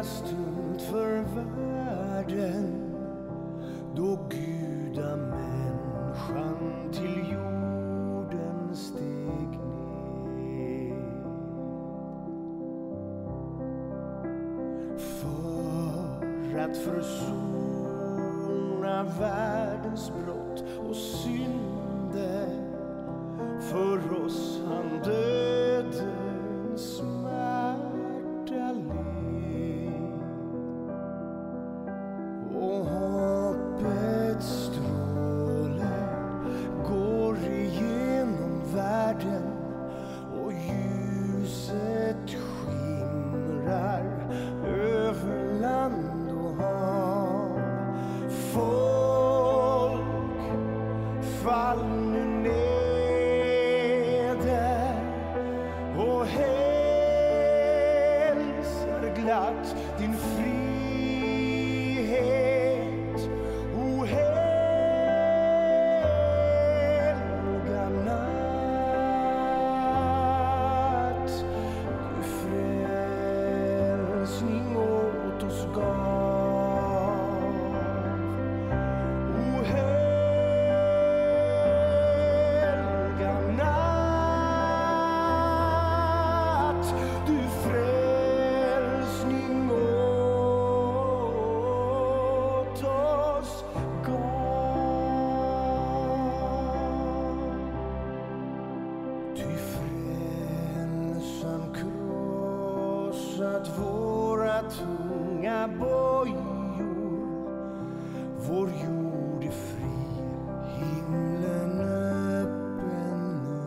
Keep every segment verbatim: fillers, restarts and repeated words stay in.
stund för världen då gudamänniskan till jorden steg ner för att försona världens brott och synder. För oss han dödens smärta led och hoppets stråle går igenom världen och ljuset skimrar över land och hav. Folk, fall nu ner och hälsar glatt din frihet, o helga natt. Du frälsning åt oss gav, o helga natt. Du frälsning åt oss gav. Ty frälsaren krossat våra tunga bojor. Vår jord är fri, himlen öppen nu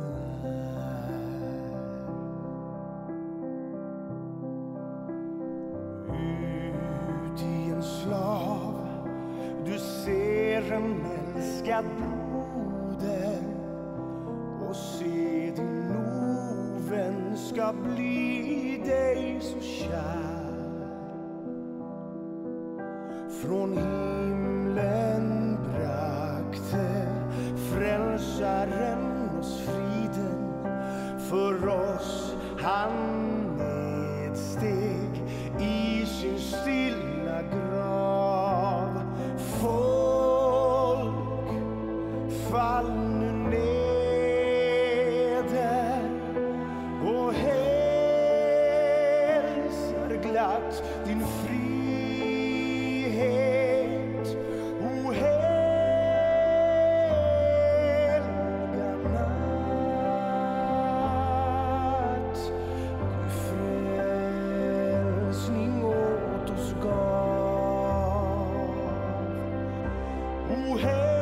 är. Ut i en slav du ser en älskad broder och se din ovän ska bli dig så kär. Från himlen brakte frälsaren oss friden, för oss han nedsteg i sin stilla grav. Folk, fall nu neder och hälsar glatt din frihet, o helga natt. Du frälsning åt oss gav, o helga